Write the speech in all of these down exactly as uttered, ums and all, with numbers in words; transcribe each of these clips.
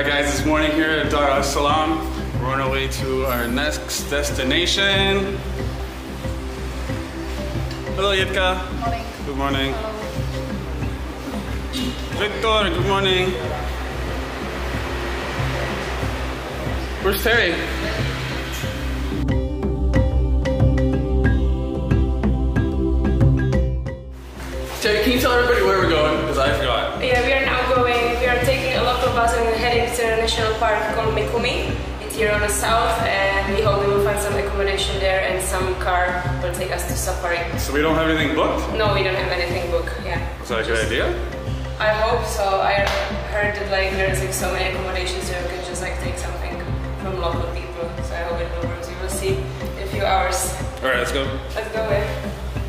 Alright guys, this morning here at Dar es Salaam. We're on our way to our next destination. Hello Yitka. Morning. Good morning. Hello. Victor, good morning. Where's Terry? Terry, can you tell everybody where we're going? Because I forgot. Yeah, we are now going, we are taking a local bus and heading to a national park called Mikumi. It's here on the south, and we hope we will find some accommodation there and some car will take us to safari. So we don't have anything booked? No, we don't have anything booked, yeah. Is that a good idea? I hope so. I heard that like there's like so many accommodations there, we can just like take something from local people. So I hope it will work. We will see in a few hours. Alright, let's go. Let's go away.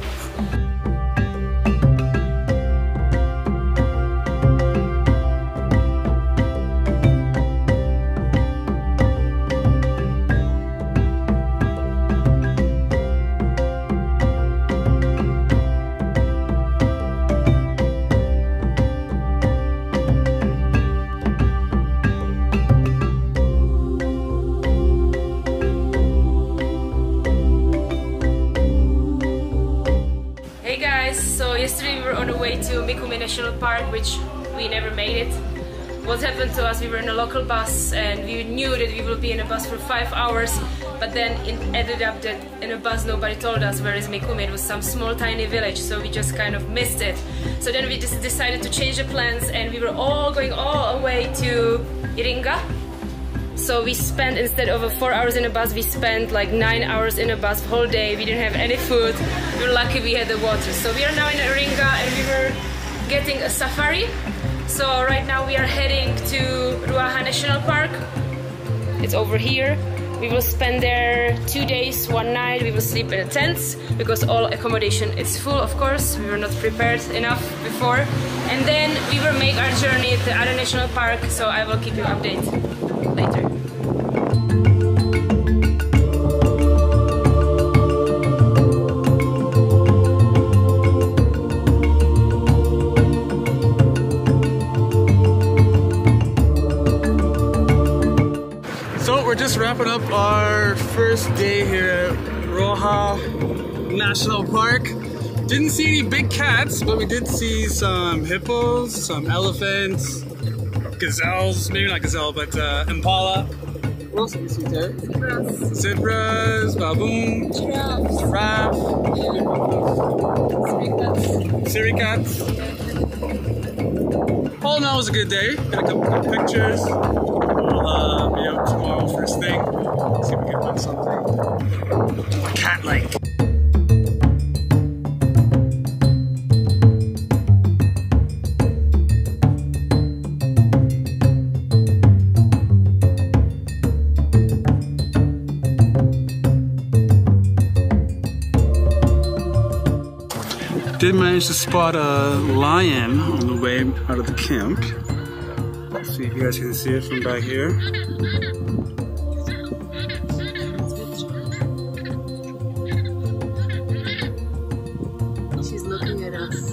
So yesterday we were on the way to Mikumi National Park, which we never made it. What happened to us, we were in a local bus and we knew that we will be in a bus for five hours, but then it ended up that in a bus nobody told us where is Mikumi. It was some small tiny village, so we just kind of missed it. So then we just decided to change the plans and we were all going all the way to Iringa. So we spent, instead of a four hours in a bus, we spent like nine hours in a bus the whole day. We didn't have any food. We were lucky we had the water. So we are now in Iringa and we were getting a safari. So right now we are heading to Ruaha National Park. It's over here. We will spend there two days, one night. We will sleep in the tents because all accommodation is full, of course. We were not prepared enough before. And then we will make our journey to the other national park. So I will keep you updated later. So we're just wrapping up our first day here at Ruaha National Park. Didn't see any big cats, but we did see some hippos, some elephants, gazelles, maybe not gazelle, but uh, impala. What else did we see there? Zebras. Zebras, baboon, Giraffes. giraffe, Suricats. suricats. All in all, it was a good day. Got a couple good pictures. We'll uh, be out tomorrow first thing. See if we can find something cat-like. Did manage to spot a lion on the way out of the camp. Let's see if you guys can see it from back here. She's looking at us.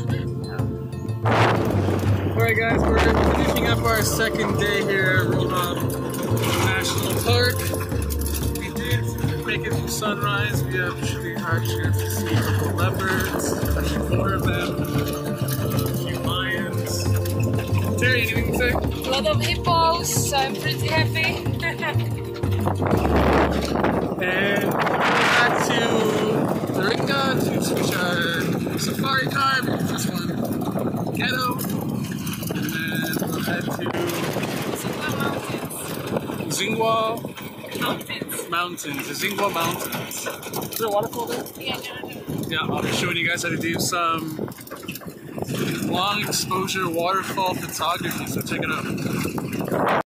Alright guys, we're finishing up our second day here at Ruaha National Park. We did make it through sunrise. We actually our chance to see a couple leopards, actually four of them, a few lions. Terry, anything to say? A lot of hippos, so I'm pretty happy. And back to Iringa to switch our safari car because this one ghetto. And then we'll head to Zingwa Mountains. Zingwa Mountains. Mountains, the Zingwa Mountains. Is there a waterfall there? Yeah, yeah. Yeah, I'll be showing you guys how to do some long exposure waterfall photography, so check it out.